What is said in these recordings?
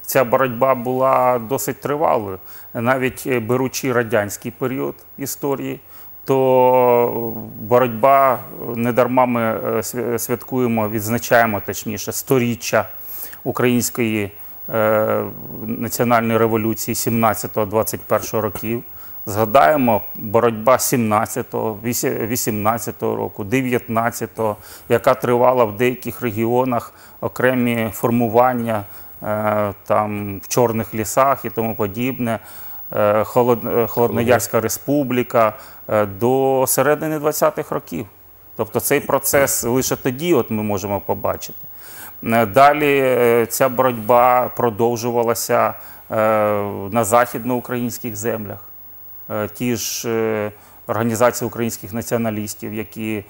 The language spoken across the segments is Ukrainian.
ця боротьба була досить тривалою. Навіть беручи радянський період історії, то боротьба, недарма ми святкуємо, відзначаємо, точніше, 100-річчя Української національної революції 17-21 років. Згадаємо боротьба 17-го, 18-го року, 19-го, яка тривала в деяких регіонах, окремі формування там, в Чорних лісах і тому подібне, Холодноярська республіка до середини 20-х років. Тобто цей процес лише тоді от ми можемо побачити. Далі ця боротьба продовжувалася на західноукраїнських землях. Ті ж організації українських націоналістів, які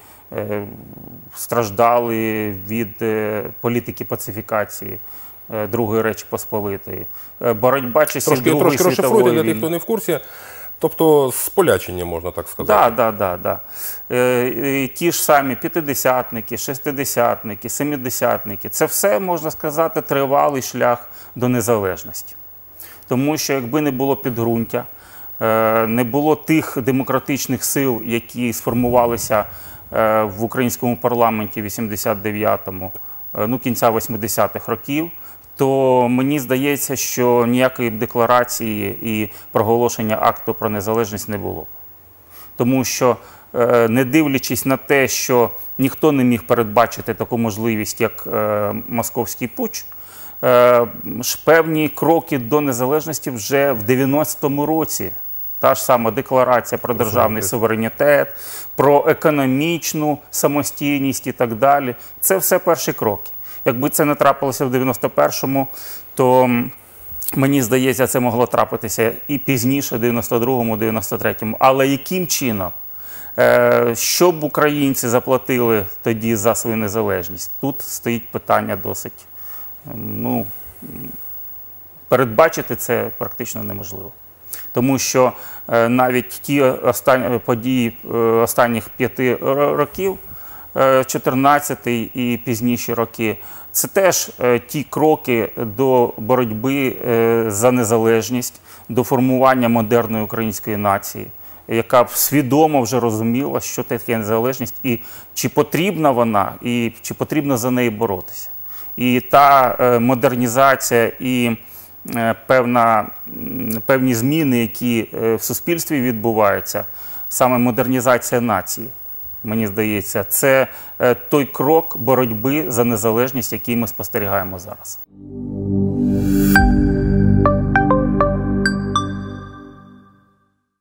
страждали від політики пацифікації Другої Речі Посполитої. Боротьба часів Другої світової війни. Для тих, хто не в курсі, тобто сполячення, можна так сказати. Так. Ті ж самі п'ятидесятники, шестидесятники, семидесятники. Це все, можна сказати, тривалий шлях до незалежності. Тому що якби не було підґрунтя, не було тих демократичних сил, які сформувалися в українському парламенті в 89-му, кінця 80-х років, то мені здається, що ніякої декларації і проголошення акту про незалежність не було. Тому що, не дивлячись на те, що ніхто не міг передбачити таку можливість, як московський путч, певні кроки до незалежності вже в 90-му році. Та ж сама декларація про державний суверенітет, про економічну самостійність і так далі. Це все перші кроки. Якби це не трапилося в 91-му, то, мені здається, це могло трапитися і пізніше, в 92-му, 93-му. Але яким чином? Щоб українці заплатили тоді за свою незалежність? Тут стоїть питання досить, передбачити це практично неможливо. Тому що навіть ті події останніх 5 років, 14-й і пізніші роки, це теж ті кроки до боротьби за незалежність, до формування модерної української нації, яка свідомо вже розуміла, що таке незалежність, і чи потрібна вона, і чи потрібно за неї боротися. І та модернізація і певні зміни, які в суспільстві відбуваються, саме модернізація нації, мені здається, це той крок боротьби за незалежність, який ми спостерігаємо зараз.